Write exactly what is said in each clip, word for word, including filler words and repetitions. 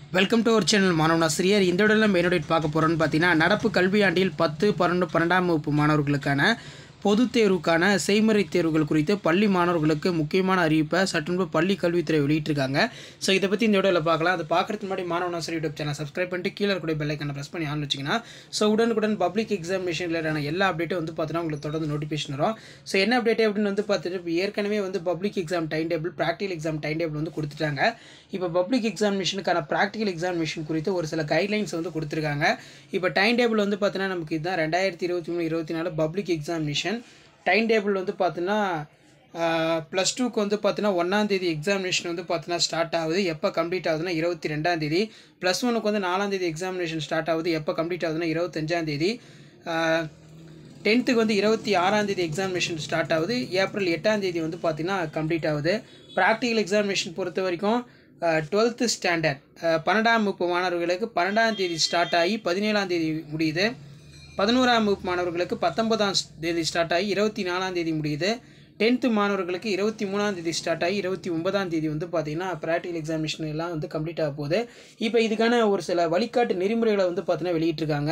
Welcome to our channel மாணவனாசிரியர். இந்த இடத்துல மெயின் அப்டேட் பார்க்க போகிறோன்னு பார்த்தீங்கன்னா, நடப்பு கல்வியாண்டில் பத்து பன்னெண்டு பன்னெண்டாம் வகுப்பு மாணவர்களுக்கான பொதுத் தேர்வுக்கான செய்முறை தேர்வுகள் குறித்து பள்ளி மாணவர்களுக்கு முக்கியமான அறிவிப்பை சற்றுமுன்பு பள்ளி கல்வித்துறை வெளியிட்டிருக்காங்க. ஸோ இதை பற்றி இந்த வீடியோவில் பார்க்கலாம். அது பார்க்குறதுக்கு முன்னாடி மாணவனாசிரியர் யூடியூப் சேனல் சப்ஸ்கிரைப் பண்ணிட்டு கீழே கூட பெல் ஐக்கானை ப்ரெஸ் பண்ணி ஆன் வச்சிங்கன்னா ஸோ உடனுக்குடன் பப்ளிக் எக்ஸாமினேஷன் ரிலேட்டான எல்லா அப்டேட்டும் வந்து பார்த்தீங்கன்னா உங்களுக்கு தொடர்ந்து நோட்டிஃபிகேஷன் வரும். ஸோ என்ன அப்டேட் அப்படின்னு வந்து பார்த்துட்டு இப்போ ஏற்கனவே வந்து public exam time table practical exam time table வந்து கொடுத்துட்டாங்க. இப்போ பப்ளிக் எக்ஸாமினேஷனுக்கான ப்ராக்டிகல் எக்ஸாமினேஷன் குறித்து ஒரு சில கைட்லைன்ஸ் வந்து கொடுத்துருக்காங்க. இப்போ டைம் டேபிள் வந்து பார்த்தீங்கன்னா நமக்கு இதுதான் ரெண்டாயிரத்தி இருபத்தி மூணு இருபத்தி நாலு பப்ளிக் எக்ஸாமினேஷன் டைம் டேபிள் வந்து பார்த்தீங்கன்னா ப்ளஸ் டூக்கு வந்து பார்த்தீங்கன்னா ஒன்றாந்தேதி எக்ஸாமினேஷன் வந்து பார்த்தீங்கன்னா ஸ்டார்ட் ஆகுது. எப்போ கம்ப்ளீட் ஆகுதுன்னா இருபத்தி ரெண்டாந்தேதி. ப்ளஸ் ஒனுக்கு வந்து நாலாந்தேதி எக்ஸாமினேஷன் ஸ்டார்ட் ஆகுது. எப்போ கம்ப்ளீட் ஆகுதுன்னா இருபத்தஞ்சாந்தேதி. டென்த்துக்கு வந்து இருபத்தி ஆறாந்தேதி எக்ஸாமினேஷன் ஸ்டார்ட் ஆகுது. ஏப்ரல் எட்டாந்தேதி வந்து பார்த்திங்கன்னா கம்ப்ளீட் ஆகுது. ப்ராக்டிக்கல் எக்ஸாமினேஷன் பொறுத்த வரைக்கும் டுவெல்த்து ஸ்டாண்டர்ட் பன்னெண்டாம் வகுப்பு மாணவர்களுக்கு பன்னெண்டாம் தேதி ஸ்டார்ட் ஆகி பதினேழாம் தேதி முடியுது. பதினோராம் வகுப்பு மாணவர்களுக்கு பத்தொன்பதாம் தேதி ஸ்டார்ட் ஆகி இருபத்தி நாலாம் தேதி முடியுது. டென்த்து மாணவர்களுக்கு இருபத்தி மூணாம் தேதி ஸ்டார்ட் ஆகி இருபத்தி ஒன்பதாம் தேதி வந்து பார்த்திங்கன்னா ப்ராக்டிகல் எக்ஸாமினேஷன் எல்லாம் வந்து கம்ப்ளீட் ஆக போகுது. இப்போ இதுக்கான ஒரு சில வழிகாட்டு நெறிமுறைகளை வந்து பார்த்தீங்கன்னா வெளியிட்டிருக்காங்க.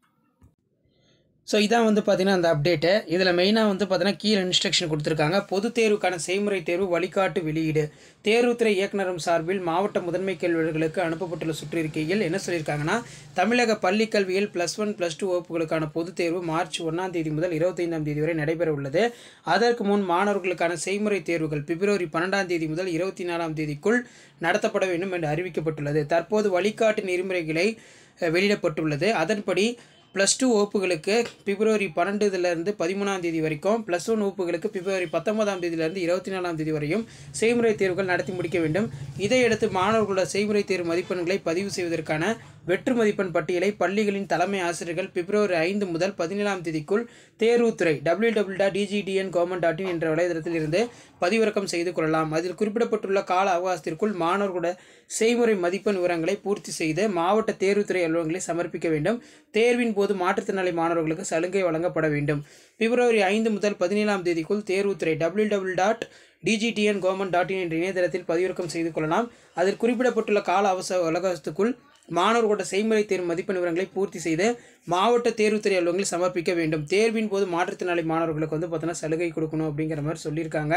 ஸோ இதான் வந்து பார்த்திங்கன்னா அந்த அப்டேட்டு. இதில் மெயினாக வந்து பார்த்தீங்கன்னா கீழே இன்ஸ்ட்ரக்ஷன் கொடுத்துருக்காங்க. பொது தேர்வுக்கான செய்முறை தேர்வு வழிகாட்டு வெளியீடு. தேர்வுத்துறை இயக்குநரும் சார்பில் மாவட்ட முதன்மை கல்வியாளர்களுக்கு அனுப்பப்பட்டுள்ள சுற்றறிக்கையில் என்ன சொல்லியிருக்காங்கன்னா, தமிழக பள்ளி கல்வியில் ப்ளஸ் ஒன் ப்ளஸ் டூ வகுப்புகளுக்கான பொதுத் தேர்வு மார்ச் ஒன்றாம் தேதி முதல் இருபத்தைந்தாம் தேதி வரை நடைபெற உள்ளது. அதற்கு முன் மாணவர்களுக்கான செய்முறை தேர்வுகள் பிப்ரவரி பன்னெண்டாம் தேதி முதல் இருபத்தி நாலாம் தேதிக்குள் நடத்தப்பட வேண்டும் என்று அறிவிக்கப்பட்டுள்ளது. தற்போது வழிகாட்டு நெறிமுறைகளை வெளியிடப்பட்டுள்ளது. அதன்படி ப்ளஸ் டூ வகுப்புகளுக்கு பிப்ரவரி பன்னெண்டுலேருந்து பதிமூணாம் தேதி வரைக்கும், ப்ளஸ் ஒன் வகுப்புகளுக்கு பிப்ரவரி பத்தொன்பதாம் தேதியிலிருந்து இருபத்தி நாலாம் தேதி வரையும் செய்முறை தேர்வுகள் நடத்தி முடிக்க வேண்டும். இதையடுத்து மாணவர்களோட செய்முறை தேர்வு மதிப்பெண்களை பதிவு செய்வதற்கான வெற்று மதிப்பெண் பட்டியலை பள்ளிகளின் தலைமை ஆசிரியர்கள் பிப்ரவரி ஐந்து முதல் பதினேழாம் தேதிக்குள் தேர்வுத்துறை W W dot DGTN government dot in என்ற வலைதளத்தில் இருந்து பதிவிறக்கம் செய்து கொள்ளலாம். அதில் குறிப்பிடப்பட்டுள்ள கால அவகாசத்திற்குள் மாணவர்களோட செய்முறை மதிப்பெண் விவரங்களை பூர்த்தி செய்து மாவட்ட தேர்வுத்துறை அலுவலகங்களை சமர்ப்பிக்க வேண்டும். தேர்வின் போது மாற்றுத்திறனாளி மாணவர்களுக்கு சலுகை வழங்கப்பட வேண்டும். பிப்ரவரி ஐந்து முதல் பதினேழாம் தேதிக்குள் தேர்வுத்துறை W W dot DGTN government dot in என்ற இணையதளத்தில் பதிவிறக்கம் செய்து கொள்ளலாம். அதில் குறிப்பிடப்பட்டுள்ள கால அவசர அவகாசத்துக்குள் மாணவர்களோட செய்முறை தேர்வு மதிப்பெண் விவரங்களை பூர்த்தி செய்து மாவட்ட தேர்வுத்துறை அலுவலகங்களில் சமர்ப்பிக்க வேண்டும். தேர்வின் போது மாற்றுத்திறனாளி மாணவர்களுக்கு வந்து பார்த்தீங்கன்னா சலுகை கொடுக்கணும் அப்படிங்கிற மாதிரி சொல்லியிருக்காங்க.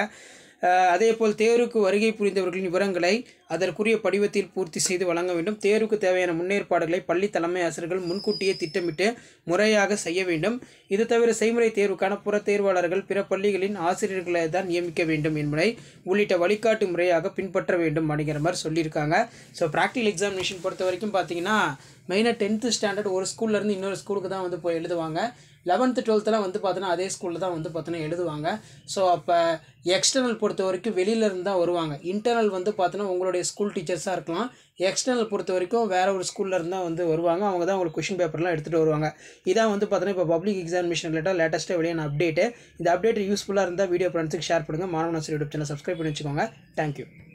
அதே போல் தேர்வுக்கு வருகை புரிந்தவர்களின் விவரங்களை அதற்குரிய படிவத்தில் பூர்த்தி செய்து வழங்க வேண்டும். தேர்வுக்கு தேவையான முன்னேற்பாடுகளை பள்ளி தலைமை ஆசிரியர்கள் முன்கூட்டியே திட்டமிட்டு முறையாக செய்ய வேண்டும். இது தவிர செய்முறை தேர்வுக்கான புற தேர்வாளர்கள் பிற பள்ளிகளின் ஆசிரியர்களை தான் நியமிக்க வேண்டும் என்பதை உள்ளிட்ட வழிகாட்டு முறையாக பின்பற்ற வேண்டும் அப்படிங்கிற மாதிரி சொல்லியிருக்காங்க. ஸோ ப்ராக்டிகல் எக்ஸாமினேஷன் பொறுத்த வரைக்கும் பார்த்தீங்கன்னா மெயினாக டென்த்து ஸ்டாண்டர்ட் ஒரு ஸ்கூல்லேருந்து இன்னொரு ஸ்கூலுக்கு தான் வந்து போய் எழுதுவாங்க. லெவன்த்து டுவெல்த்தெலாம் வந்து பார்த்தோன்னா அதே ஸ்கூலில் தான் வந்து பார்த்தோன்னா எழுதுவாங்க. ஸோ அப்போ எக்ஸ்டர்னல் பொறுத்த வரைக்கும் வெளியிலேருந்து தான் வருவாங்க. இன்டர்னல் வந்து பார்த்தோன்னா உங்களுடைய ஸ்கூல் டீச்சர்ஸாக இருக்கலாம். எக்ஸ்டர்னல் பொறுத்த வரைக்கும் வேறு ஒரு ஸ்கூல்லேருந்து தான் வந்து வருவாங்க. அவங்க தான் உங்களுக்கு கொஷின் பேப்பர்லாம் எடுத்துகிட்டு வருவாங்க. இதான் வந்து பார்த்தோன்னா இப்போ பப்ளிக் எக்ஸாமினேஷன் ரிலேட்டாக லேட்டஸ்ட்டாக வெளியான அப்டேட்டு. இந்த அப்டேட் யூஸ்ஃபுல்லாக இருந்தால் வீடியோ ஃப்ரெண்ட்ஸுக்கு ஷேர் பண்ணுங்கள். மாணவனாசிரியர் யூடியூப் சேனல் சப்ஸ்கிரைப் பண்ணி வச்சுக்கோங்க. தேங்க்யூ.